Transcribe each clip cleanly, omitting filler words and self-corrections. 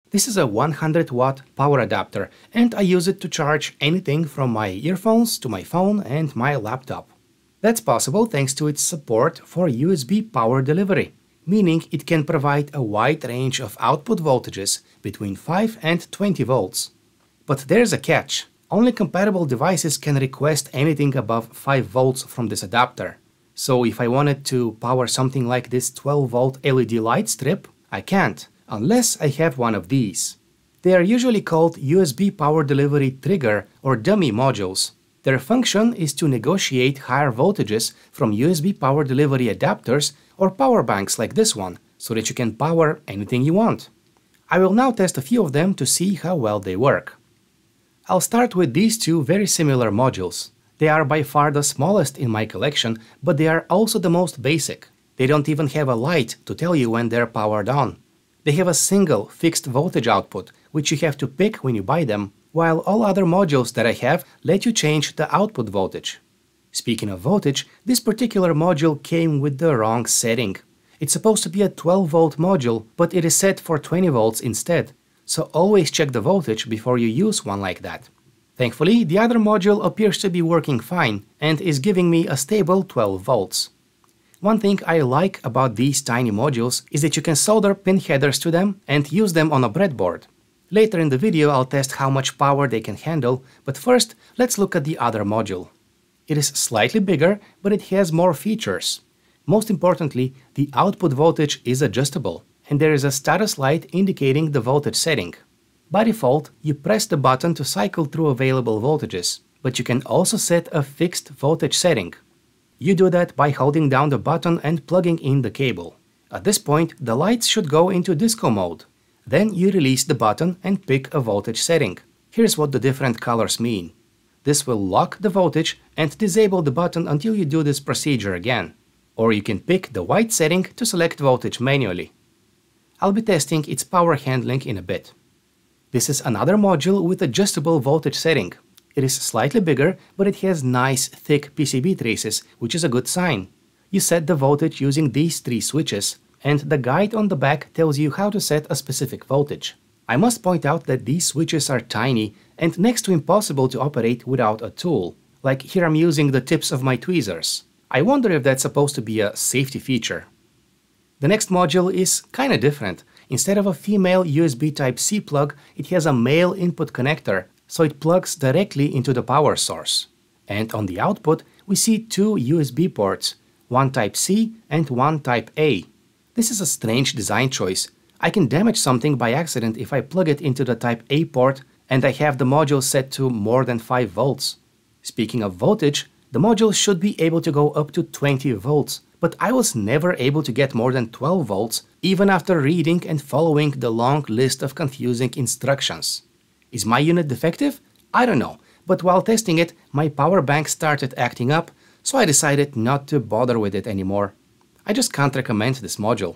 This is a 100-watt power adapter, and I use it to charge anything from my earphones to my phone and my laptop. That's possible thanks to its support for USB power delivery, meaning it can provide a wide range of output voltages between 5 and 20 volts. But there's a catch. Only compatible devices can request anything above 5 volts from this adapter. So if I wanted to power something like this 12-volt LED light strip, I can't, unless I have one of these. They are usually called USB power delivery trigger or dummy modules. Their function is to negotiate higher voltages from USB power delivery adapters or power banks like this one, so that you can power anything you want. I will now test a few of them to see how well they work. I'll start with these two very similar modules. They are by far the smallest in my collection, but they are also the most basic. They don't even have a light to tell you when they're powered on. They have a single fixed voltage output, which you have to pick when you buy them, while all other modules that I have let you change the output voltage. Speaking of voltage, this particular module came with the wrong setting. It's supposed to be a 12-volt module, but it is set for 20 volts instead, so always check the voltage before you use one like that. Thankfully, the other module appears to be working fine and is giving me a stable 12 volts. One thing I like about these tiny modules is that you can solder pin headers to them and use them on a breadboard. Later in the video I'll test how much power they can handle, but first let's look at the other module. It is slightly bigger, but it has more features. Most importantly, the output voltage is adjustable, and there is a status light indicating the voltage setting. By default, you press the button to cycle through available voltages, but you can also set a fixed voltage setting. You do that by holding down the button and plugging in the cable. At this point, the lights should go into disco mode. Then you release the button and pick a voltage setting. Here's what the different colors mean. This will lock the voltage and disable the button until you do this procedure again. Or you can pick the white setting to select voltage manually. I'll be testing its power handling in a bit. This is another module with adjustable voltage setting. It is slightly bigger, but it has nice thick PCB traces, which is a good sign. You set the voltage using these 3 switches, and the guide on the back tells you how to set a specific voltage. I must point out that these switches are tiny and next to impossible to operate without a tool. Like here I'm using the tips of my tweezers. I wonder if that's supposed to be a safety feature. The next module is kinda different. Instead of a female USB Type-C plug, it has a male input connector, so it plugs directly into the power source. And on the output, we see 2 USB ports, one Type-C and one Type-A. This is a strange design choice. I can damage something by accident if I plug it into the Type-A port and I have the module set to more than 5 volts. Speaking of voltage, the module should be able to go up to 20 volts, but I was never able to get more than 12 volts, even after reading and following the long list of confusing instructions. Is my unit defective? I don't know, but while testing it, my power bank started acting up, so I decided not to bother with it anymore. I just can't recommend this module.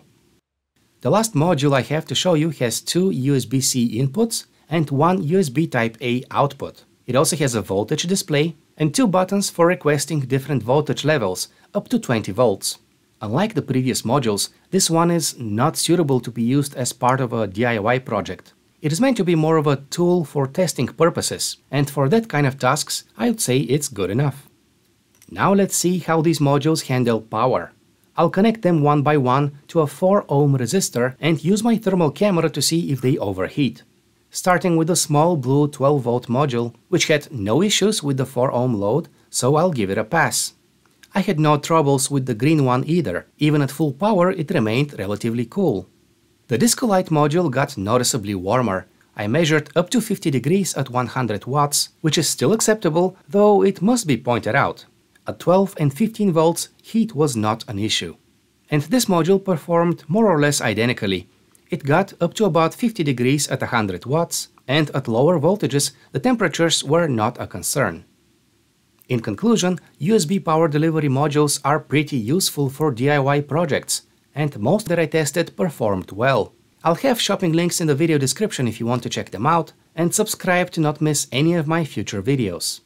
The last module I have to show you has 2 USB-C inputs and 1 USB Type-A output. It also has a voltage display and 2 buttons for requesting different voltage levels, up to 20 volts. Unlike the previous modules, this one is not suitable to be used as part of a DIY project. It is meant to be more of a tool for testing purposes, and for that kind of tasks, I would say it's good enough. Now let's see how these modules handle power. I'll connect them one by one to a 4 ohm resistor and use my thermal camera to see if they overheat. Starting with the small blue 12 volt module, which had no issues with the 4 ohm load, so I'll give it a pass. I had no troubles with the green one either. Even at full power, it remained relatively cool. The disco light module got noticeably warmer. I measured up to 50 degrees at 100 watts, which is still acceptable, though it must be pointed out. At 12 and 15 volts, heat was not an issue. And this module performed more or less identically. It got up to about 50 degrees at 100 watts, and at lower voltages, the temperatures were not a concern. In conclusion, USB power delivery modules are pretty useful for DIY projects, and most that I tested performed well. I'll have shopping links in the video description if you want to check them out, and subscribe to not miss any of my future videos.